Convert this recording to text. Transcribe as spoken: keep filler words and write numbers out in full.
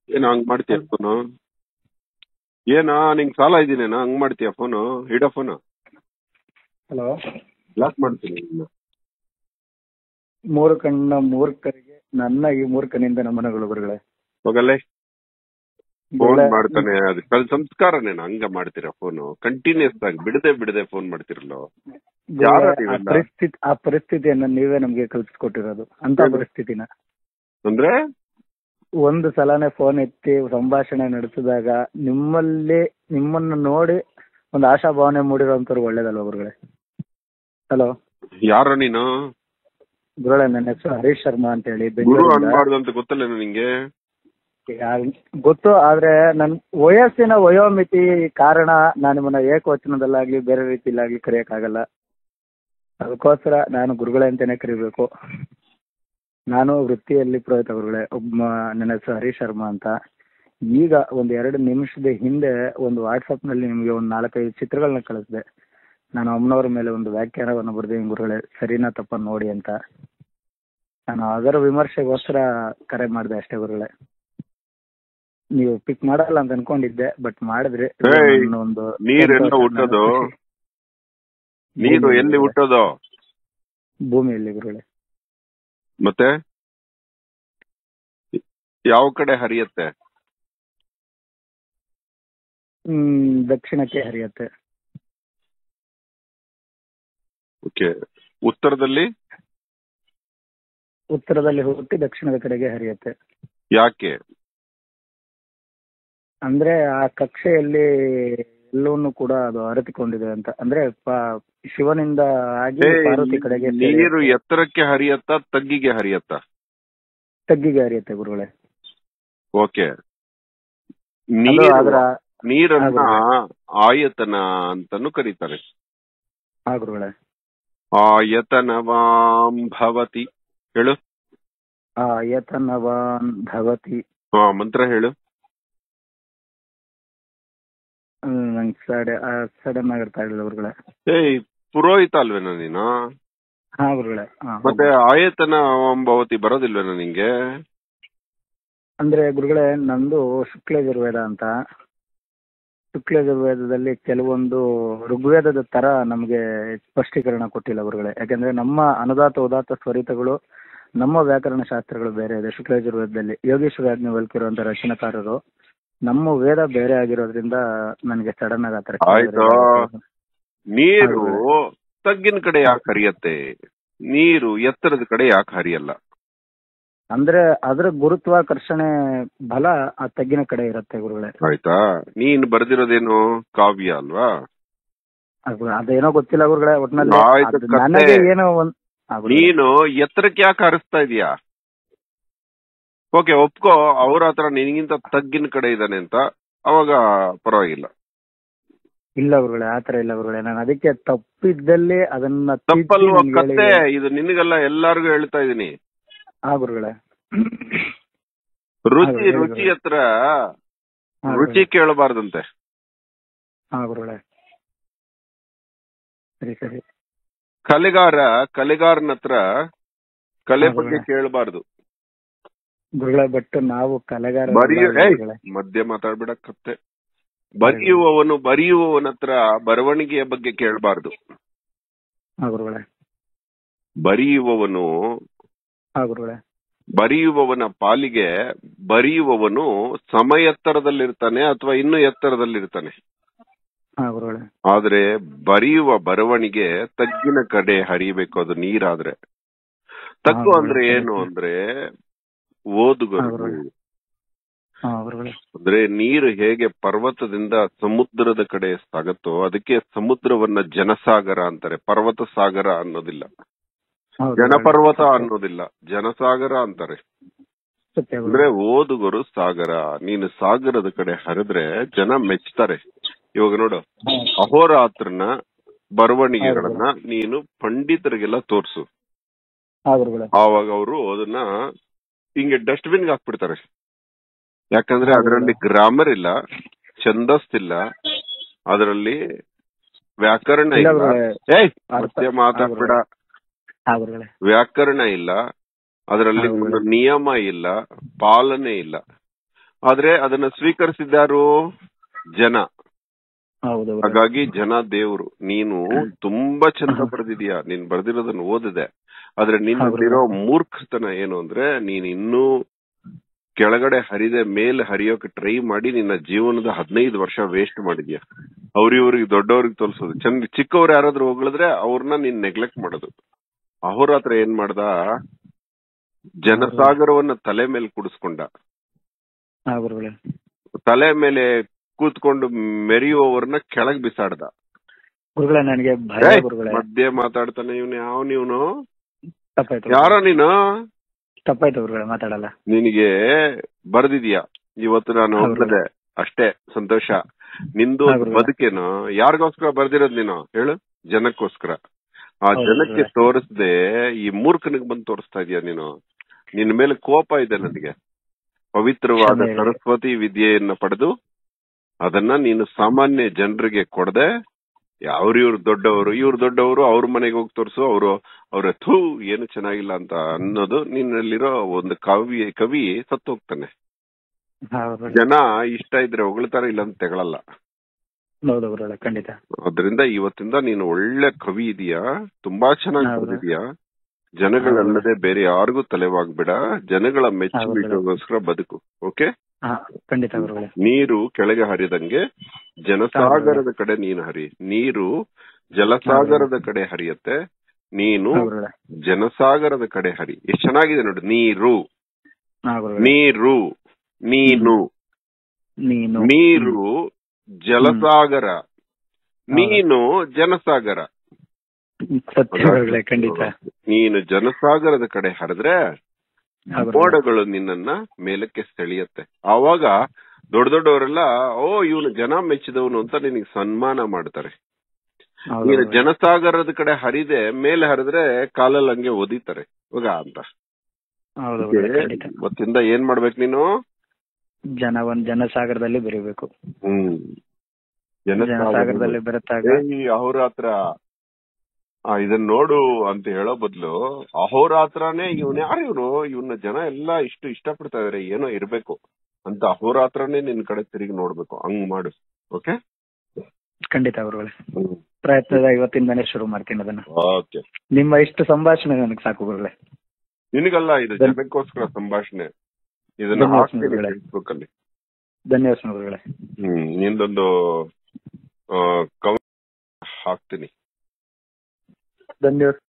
ಏನ ಹಂಗ್ ಮಾಡ್ತೀಯ ಫೋನು? ಏನ ನಿಂಗ್ ಸಾಲ ಇದೀನೇನ ಹಂಗ್ ಮಾಡ್ತೀಯ ಫೋನು? ಇಡೋ ಫೋನು. ಹಲೋ, ಬ್ಲಾಕ್ ಮಾಡ್ತೀನಿ ನಿನ್ನ. ಮೂರು ಕಣ್ಣ ಮೂರ್ಖರಿಗೆ ನನ್ನ ಈ ಮೂರ್ಖನಿಂದ ನಮನಗಳು ಗುರುಗಳೇ. ಹೋಗಲ್ಲೇ ಫೋನ್ ಮಾಡ್ತಾನೆ. ಅದು ಕಲ್ ಸಂಸ್ಕಾರನೇನ ಹಂಗ ಮಾಡ್ತೀರಾ ಫೋನು? ಕಂಟಿನ್ಯೂಸ್ ಆಗಿ ಬಿಡದೆ ಬಿಡದೆ ಫೋನ್ ಮಾಡ್ತಿರಲ್ಲೋ. ಯಾರ ನೀವೆಲ್ಲ? ಪರಿಸ್ಥಿತಿ ಆ ಪರಿಸ್ಥಿತಿಯನ್ನ ನೀವೇ ನಮ್ಗೆ ಕಲ್ಪಿಸ್ಕೊಟ್ಟಿರೋದು ಅಂತ ಪರಿಸ್ಥಿತಿನ. ಅಂದ್ರೆ ಒಂದು ಸಲನೇ ಫೋನ್ ಎತ್ತಿ ಸಂಭಾಷಣೆ ನಡೆಸಿದಾಗ ನಿಮ್ಮಲ್ಲಿ ನಿಮ್ಮನ್ನು ನೋಡಿ ಒಂದು ಆಶಾಭಾವನೆ ಮೂಡಿರೋಂಥವ್ರು ಒಳ್ಳೇದಲ್ವ ಗುರುಗಳೇ? ಹಲೋ, ಯಾರ ನೀನು? ಗುರುಗಳೇ, ನನ್ನ ಹೆಸರು ಹರೀಶ್ ಶರ್ಮಾ ಅಂತ ಹೇಳಿ, ಗುರು ಬೆಂಗಳೂರಿಂದ. ಅನ್ಬಾರ್ದು ಅಂತ ಗೊತ್ತಲ್ಲೇನು ನಿಂಗೆ? ಗೊತ್ತು, ಆದ್ರೆ ನನ್ ವಯಸ್ಸಿನ ವಯೋಮಿತಿ ಕಾರಣ ನಾನು ನಿಮ್ಮನ್ನ ಏಕವಚನದಲ್ಲಾಗ್ಲಿ ಬೇರೆ ರೀತಿಲಾಗ್ಲಿ ಕರೆಯಕ್ಕಾಗಲ್ಲ. ಅದಕ್ಕೋಸ್ಕರ ನಾನು ಗುರುಗಳೇ ಅಂತಾನೆ ಕರಿಬೇಕು. ನಾನು ವೃತ್ತಿಯಲ್ಲಿ ಪುರೋಹಿತ ಗುರುಗಳೇ. ಒಬ್ಬ ನನ್ನ ಹೆಸರು ಹರೀಶ್ ಶರ್ಮಾ ಅಂತ. ಈಗ ಒಂದು ಎರಡು ನಿಮಿಷದ ಹಿಂದೆ ಒಂದು ವಾಟ್ಸಪ್ ನಲ್ಲಿ ನಿಮಗೆ ಒಂದು ನಾಲ್ಕೈದು ಚಿತ್ರಗಳನ್ನ ಕಳಿಸಿದೆ. ನಾನು ಅಮ್ಮನವ್ರ ಮೇಲೆ ಒಂದು ವ್ಯಾಖ್ಯಾನವನ್ನು ಬರೆದಿದ್ದೀನಿ ಗುರುಗಳೇ, ಸರಿನಾ ತಪ್ಪ ನೋಡಿ ಅಂತ. ನಾನು ಅದರ ವಿಮರ್ಶೆಗೋಸ್ಕರ ಕರೆ ಮಾಡಿದೆ ಅಷ್ಟೇ ಗುರುಗಳೇ. ನೀವು ಪಿಕ್ ಮಾಡಲ್ಲ ಅಂತ ಅನ್ಕೊಂಡಿದ್ದೆ, ಬಟ್ ಮಾಡಿದ್ರಿ. ಒಂದು ನೀರೆಲ್ಲ ಹುಟ್ಟೋದು? ನೀರು ಎಲ್ಲಿ ಹುಟ್ಟೋದು? ಭೂಮಿಯಲ್ಲಿ ಗುರುಗಳೇ. ಮತ್ತೆ ಯಾವ ಕಡೆ ಹರಿಯತ್ತೆ? ಹ್ಮ್ ದಕ್ಷಿಣಕ್ಕೆ ಹರಿಯತ್ತೆ. ಓಕೆ. ಉತ್ತರದಲ್ಲಿ? ಉತ್ತರದಲ್ಲಿ ಹುಟ್ಟಿ ದಕ್ಷಿಣದ ಕಡೆಗೆ ಹರಿಯತ್ತೆ. ಯಾಕೆ? ಅಂದ್ರೆ ಆ ಕಕ್ಷೆಯಲ್ಲಿ ಎಲ್ಲವನ್ನೂ ಕೂಡ ಅದು ಅರಿತುಕೊಂಡಿದೆ ಅಂತ. ಅಂದ್ರೆ ಶಿವನಿಂದ ಆಗಿ ಪಾರ್ವತಿ ಕಡೆಗೆ. ನೀರು ಎತ್ತರಕ್ಕೆ ಹರಿಯತ್ತಾ ತಗ್ಗಿಗೆ ಹರಿಯತ್ತಾ? ತಗ್ಗಿಗೆ ಹರಿಯತ್ತೆ ಗುರುಗಳೇ. ಓಕೆ. ನೀರು ನೀರನ್ನ ಆಯತನ ಅಂತಾನು ಕರೀತಾರೆ. ಹಾ ಗುರುಗಳೇ. ಆಯತನವಾಂ ಭವತಿ ಹೇಳು. ಆಯತನವಾನ್ ಭವತಿ. ಹಾ, ಮಂತ್ರ ಹೇಳು. ನಂಗೆ ಸಡೆ ಸಡನ್ ಆಗಿರ್ತಾ ಇರಲಿಲ್ಲ ಗುರುಗಳೇ. ಏಯ್, ಪುರೋಹಿತ ಅಲ್ವೇನ ನೀನು? ಹಾ ಗುರುಗಳೇ. ಮತ್ತೆ ಆಯತನ ಭವತಿ ಬರೋದಿಲ್ವೇನ ನಿಂಗೆ? ಅಂದ್ರೆ ಗುರುಗಳೇ, ನಂದು ಶುಕ್ಲಯಜುರ್ವೇದ ಅಂತ. ಶುಕ್ಲಯಜುರ್ವೇದದಲ್ಲಿ ಕೆಲವೊಂದು ಋಗ್ವೇದದ ತರ ನಮ್ಗೆ ಸ್ಪಷ್ಟೀಕರಣ ಕೊಟ್ಟಿಲ್ಲ ಗುರುಗಳೇ. ಯಾಕಂದ್ರೆ ನಮ್ಮ ಅನುದಾತ ಉದಾತ್ತ ಸ್ವರಿತಗಳು, ನಮ್ಮ ವ್ಯಾಕರಣ ಶಾಸ್ತ್ರಗಳು ಬೇರೆ ಇದೆ ಶುಕ್ಲಯಜುರ್ವೇದದಲ್ಲಿ. ಯೋಗೇಶ್ವರ ಯಾಜ್ಞವಲ್ಕ್ಯರು ರಚನಾಕಾರರು. ನಮ್ಮ ವೇದ ಬೇರೆ ಆಗಿರೋದ್ರಿಂದ ನನಗೆ ಸಡನ್ ಆಗಿ ಆತರ. ಆಯ್ತು. ನೀರು ತಗ್ಗಿನ ಕಡೆ ಯಾಕೆ ಹರಿಯತ್ತೆ? ನೀರು ಎತ್ತರದ ಕಡೆ ಯಾಕೆ ಹರಿಯಲ್ಲ? ಅಂದ್ರೆ ಅದ್ರ ಗುರುತ್ವಾಕರ್ಷಣೆ ಬಲ ಆ ತಗ್ಗಿನ ಕಡೆ ಇರುತ್ತೆ ಗುರುಗಳೇ. ಆಯ್ತಾ. ನೀನ್ ಬರ್ದಿರೋದೇನು ಕಾವ್ಯ ಅಲ್ವಾ? ಅದೇನೋ ಗೊತ್ತಿಲ್ಲ ಗುರುಗಳೇ. ಒಟ್ನಲ್ಲಿ ನನಗೆ ಏನೋ ಒಂದ್. ನೀನು ಎತ್ತರಕ್ಕೆ ಯಾಕೆ ಹರಿಸ್ತಾ ಇದೀಯಾ? ಓಕೆ, ಒಪ್ಕೋ, ಅವ್ರ ಹತ್ರ ನಿನಗಿಂತ ತಗ್ಗಿನ ಕಡೆ ಇದ್ದಾನೆ ಅಂತ, ಅವಾಗ ಪರವಾಗಿಲ್ಲ. ಇಲ್ಲ ಗುರುಗಳೇ, ಆತರ ಇಲ್ಲ ಗುರುಗಳೇ. ನಾನು ಅದಕ್ಕೆ ತಪ್ಪಿದ್ದಲ್ಲಿ ಅದನ್ನ ತಪ್ಪಲ್ವ ಕತ್ತೆ? ಇದು ನಿನಗೆಲ್ಲ ಎಲ್ಲಾರ್ಗು ಹೇಳ್ತಾ ಇದೀನಿ. ಹಾ ಗುರುಗಳೇ. ರುಚಿ ರುಚಿ ಹತ್ರ ರುಚಿ ಕೇಳಬಾರ್ದಂತೆ. ಹಾ ಗುರುಗಳೇ. ಸರಿ ಸರಿ. ಕಲೆಗಾರ ಕಲೆಗಾರನ ಹತ್ರ ಕಲೆ ಬಗ್ಗೆ ಕೇಳಬಾರ್ದು ಗುರುಗಳೇ. ಬಟ್ ನಾವು ಕಲೆಗಾರ. ಮಧ್ಯೆ ಮಾತಾಡ್ಬಿಡ ಕತ್ತೆ. ಬರೆಯುವವನು ಬರೆಯುವವನ ಹತ್ರ ಬರವಣಿಗೆಯ ಬಗ್ಗೆ ಕೇಳಬಾರ್ದು. ಬರೆಯುವವನು ಬರೆಯುವವನ ಪಾಲಿಗೆ ಬರೆಯುವವನು ಸಮ ಎತ್ತರದಲ್ಲಿರ್ತಾನೆ ಅಥವಾ ಇನ್ನೂ ಎತ್ತರದಲ್ಲಿರ್ತಾನೆ. ಆದ್ರೆ ಬರೆಯುವ ಬರವಣಿಗೆ ತಗ್ಗಿನ ಕಡೆ ಹರಿಬೇಕು. ಅದು ನೀರಾದ್ರೆ. ತಗ್ಗು ಅಂದ್ರೆ ಏನು ಅಂದ್ರೆ ಓದುಗರು. ಅಂದ್ರೆ ನೀರು ಹೇಗೆ ಪರ್ವತದಿಂದ ಸಮುದ್ರದ ಕಡೆ ಸಾಗತ್ತೋ ಅದಕ್ಕೆ ಸಮುದ್ರವನ್ನ ಜನಸಾಗರ ಅಂತಾರೆ. ಪರ್ವತ ಸಾಗರ ಅನ್ನೋದಿಲ್ಲ, ಜನಪರ್ವತ ಅನ್ನೋದಿಲ್ಲ, ಜನಸಾಗರ ಅಂತಾರೆ. ಅಂದ್ರೆ ಓದುಗರು ಸಾಗರ. ನೀನು ಸಾಗರದ ಕಡೆ ಹರಿದ್ರೆ ಜನ ಮೆಚ್ತಾರೆ. ಇವಾಗ ನೋಡು, ಅಹೋರಾತ್ರನ ಬರವಣಿಗೆಗಳನ್ನ ನೀನು ಪಂಡಿತರಿಗೆಲ್ಲ ತೋರ್ಸು, ಆವಾಗ ಅವರು ಅದನ್ನ ಹಿಂಗೆ ಡಸ್ಟ್ ಬಿನ್ಗೆ ಹಾಕ್ಬಿಡ್ತಾರೆ. ಯಾಕಂದ್ರೆ ಅದರಲ್ಲಿ ಗ್ರಾಮರ್ ಇಲ್ಲ, ಛಂದಸ್ಸಿಲ್ಲ, ಅದರಲ್ಲಿ ವ್ಯಾಕರಣ ಇಲ್ಲ. ಏಯ್ ಮತ್ತೆ ಮಾತಾಡ್ಬೇಡ. ವ್ಯಾಕರಣ ಇಲ್ಲ, ಅದರಲ್ಲಿ ಒಂದು ನಿಯಮ ಇಲ್ಲ, ಪಾಲನೆ ಇಲ್ಲ. ಆದ್ರೆ ಅದನ್ನ ಸ್ವೀಕರಿಸಿದ್ದಾರು ಜನ. ಹೌದು ಹಾಗಾಗಿ ಜನ ದೇವ್ರು. ನೀನು ತುಂಬಾ ಚಂದ ಬರ್ದಿದ್ಯಾ, ನೀನ್ ಬರ್ದಿರೋದನ್ನ ಓದಿದೆ. ಆದ್ರೆ ನಿನ್ನಲ್ಲಿರೋ ಮೂರ್ಖತನ ಏನು ಅಂದ್ರೆ, ನೀನ್ ಇನ್ನೂ ಕೆಳಗಡೆ ಹರಿದೆ ಮೇಲೆ ಹರಿಯೋಕೆ ಟ್ರೈ ಮಾಡಿ ನಿನ್ನ ಜೀವನದ ಹದಿನೈದು ವರ್ಷ ವೇಸ್ಟ್ ಮಾಡಿದ್ಯಾ. ಅವ್ರಿವ್ರಿಗೆ ದೊಡ್ಡವ್ರಿಗೆ ತೋರಿಸೋದು ಚಂದ, ಚಿಕ್ಕವ್ರು ಯಾರಾದ್ರೂ ಹೊಗಳಿದ್ರೆ ಅವ್ರನ್ನ ನೀನ್ ನೆಗ್ಲೆಕ್ಟ್ ಮಾಡೋದು. ಅಹೋರಾತ್ರ ಏನ್ ಮಾಡ್ದ, ಜನಸಾಗರವನ್ನ ತಲೆ ಮೇಲೆ ಕುಡಿಸ್ಕೊಂಡ. ತಲೆ ಮೇಲೆ ಕೂತ್ಕೊಂಡು ಮೆರೆಯುವವರನ್ನ ಕೆಳಗ್ ಬಿಸಾಡ್ದ. ಗುರುಗಳೇ ನನಗೆ ಮಧ್ಯೆ ಮಾತಾಡ್ತಾನೆ ಇವನು. ಯಾವ ನೀವನು ಯಾರೋ ನೀನು ತಪ್ಪಾಯ್ತು ಗುರುಗಳೇ, ಮಾತಾಡಲ್ಲ. ನಿನಗೆ ಬರ್ದಿದ್ಯಾ ಇವತ್ತು ನಾನು ಹೋಗ್ತದೆ ಅಷ್ಟೇ, ಸಂತೋಷ. ನಿಂದು ಬದುಕೇನು ಯಾರಿಗೋಸ್ಕರ ಬರ್ದಿರೋದ್ ನೀನು ಹೇಳು? ಜನಕ್ಕೋಸ್ಕರ. ಆ ಜನಕ್ಕೆ ತೋರಿಸದೆ ಈ ಮೂರ್ಖನಿಗೆ ಬಂದು ತೋರಿಸ್ತಾ ಇದೀಯ ನೀನು. ನಿನ್ ಮೇಲೆ ಕೋಪ ಇದೆ ನನಗೆ. ಪವಿತ್ರವಾದ ಸರಸ್ವತಿ ವಿದ್ಯೆಯನ್ನ ಪಡೆದು ಅದನ್ನ ನೀನು ಸಾಮಾನ್ಯ ಜನರಿಗೆ ಕೊಡದೆ, ಅವ್ರ ಇವ್ರು ದೊಡ್ಡವರು ಇವ್ರು ದೊಡ್ಡವರು ಅವ್ರ ಮನೆಗೆ ಹೋಗಿ ತೋರಿಸು, ಅವರು ಅವ್ರ ಥೂ ಏನು ಚೆನ್ನಾಗಿಲ್ಲ ಅಂತ ಅನ್ನೋದು ನಿನ್ನಲ್ಲಿರೋ ಒಂದು ಕವಿ ಕವಿ ಸತ್ತು ಹೋಗ್ತಾನೆ. ಜನ ಇಷ್ಟ ಇದ್ರೆ ಹೊಗಳ್ತಾರೆ, ಇಲ್ಲ ಅಂತ ತೆಗಳಲ್ಲ. ಖಂಡಿತ. ಅದರಿಂದ ಇವತ್ತಿಂದ ನೀನು ಒಳ್ಳೆ ಕವಿ ಇದೀಯಾ, ತುಂಬಾ ಚೆನ್ನಾಗಿ ಬರೆದಿದ್ಯಾ. ಜನಗಳಲ್ಲದೆ ಬೇರೆ ಯಾರಿಗೂ ತಲೆವಾಗ್ಬೇಡ, ಜನಗಳ ಮೆಚ್ಚುಗೆಗೋಸ್ಕರ ಬದುಕು. ಓಕೆ, ಖಂಡಿತ. ನೀರು ಕೆಳಗೆ ಹರಿದಂಗೆ ಜನಸಾಗರದ ಕಡೆ ನೀನು ಹರಿ. ನೀರು ಜಲಸಾಗರದ ಕಡೆ ಹರಿಯತ್ತೆ, ನೀನು ಜನಸಾಗರದ ಕಡೆ ಹರಿ. ಎಷ್ಟ್ ಚೆನ್ನಾಗಿದೆ ನೋಡಿ. ನೀರು ನೀರು ನೀನು ನೀರು ಜಲಸಾಗರ, ನೀನು ಜನಸಾಗರ. ಖಂಡಿತ. ನೀನು ಜನಸಾಗರದ ಕಡೆ ಹರಿದ್ರೆ ಮೋಡಗಳು ನಿನ್ನನ್ನ ಮೇಲಕ್ಕೆ ಸೆಳೆಯತ್ತೆ. ಆವಾಗ ದೊಡ್ಡ ದೊಡ್ಡವರೆಲ್ಲ ಓ ಇವನು ಜನ ಮೆಚ್ಚಿದವನು ಅಂತ ನಿನಗೆ ಸನ್ಮಾನ ಮಾಡ್ತಾರೆ. ನೀನು ಜನಸಾಗರದ ಕಡೆ ಹರಿದೆ ಮೇಲೆ ಹರಿದ್ರೆ ಕಾಲಲ್ಲಿ ಹಂಗೆ ಒದಿತಾರೆ ಹೋಗ ಅಂತ. ಮತ್ತಿಂದ ಏನ್ ಮಾಡ್ಬೇಕು ನೀನು? ಜನ ಒಂದ್ ಜನಸಾಗರದಲ್ಲಿ ಬೆರಿಬೇಕು. ಹ್ಮ್, ಜನಸಾಗರದಲ್ಲಿ ಬೆರೆತಾಗ ಅಹೋರಾತ್ರ ಇದನ್ ನೋಡು ಅಂತ ಹೇಳೋ ಬದ್ಲು ಅಹೋರಾತ್ರನೇ ಇವನ್ ಯಾರು ಇವನು ಇವನ್ನ ಜನ ಎಲ್ಲಾ ಇಷ್ಟು ಇಷ್ಟಪಡ್ತಾ ಇದಾರೆ, ಏನೋ ಇರ್ಬೇಕು ಅಂತ ಅಹೋರಾತ್ರನೇ ನಿನ್ ಕಡೆ ತಿರುಗಿ ನೋಡ್ಬೇಕು. ಹಂಗ್ ಮಾಡು. ಓಕೆ, ಖಂಡಿತ ಗುರುಗಳೇ. ಪ್ರಯತ್ನದ ಇವತ್ತಿಂದಾನೇ ಶುರು ಮಾಡ್ತೀನಿ ಅದನ್ನ. ಓಕೆ, ನಿಮ್ಮ ಇಷ್ಟು ಸಂಭಾಷಣೆ ನನಗೆ ಸಾಕು ಗುರುಗಳೇ. ನಿನಗಲ್ಲ, ಇದು ಜನಕ್ಕೋಸ್ಕರ ಸಂಭಾಷಣೆ. ಇದನ್ನ ಫೇಸ್ಬುಕ್ ಅಲ್ಲಿ. ಧನ್ಯವಾದ ಗುರುಗಳೇ. ಹ್ಮ್, ನಿಂದೊಂದು ಕವ ಹಾಕ್ತೀನಿ. ಧನ್ಯವಾದ.